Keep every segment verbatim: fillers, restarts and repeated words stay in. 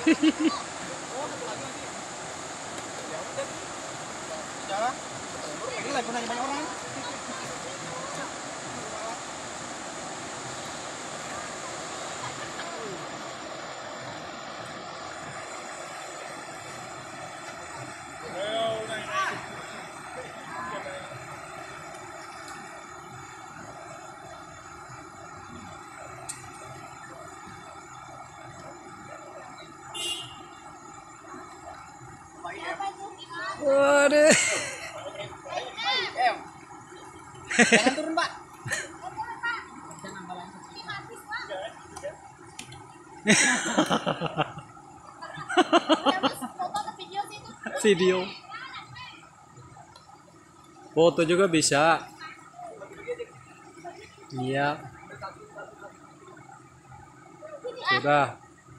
Ini lagi nanya banyak orang. Waduh. Jangan turun, Pak. Video. Foto juga bisa. Iya. Sudah.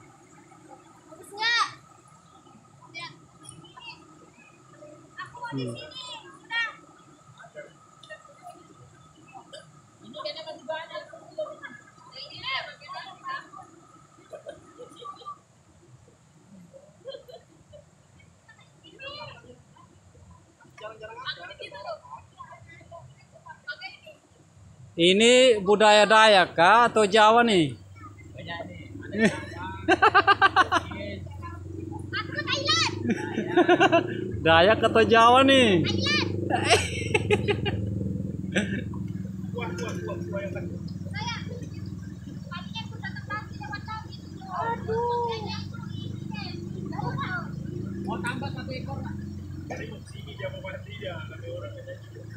Hmm. Ini budaya Dayak kah atau Jawa nih? Dayak atau Jawa nih? Mau tambah satu ekor, Pak. Dari sini dia mau mati dia, ada orang yang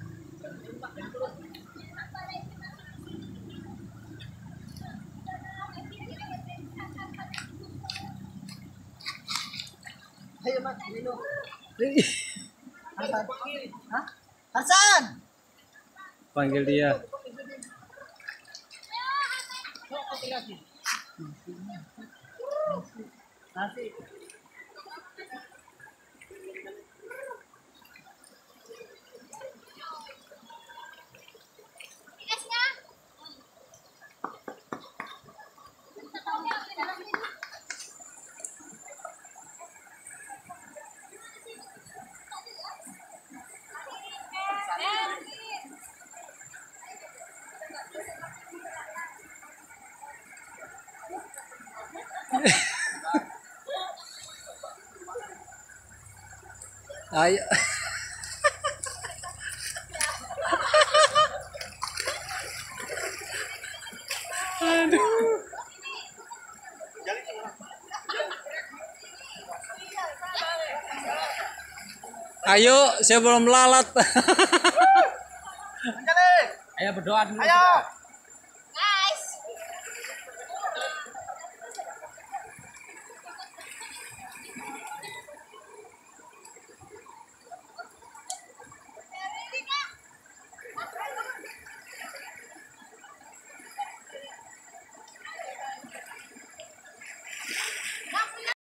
ayo, Mas, minum. Hasan. Hah? Hasan. Panggil dia. Nasi. Ayo. Aduh. Ayo, saya belum lalat. Ayo berdoa dulu. Ayo.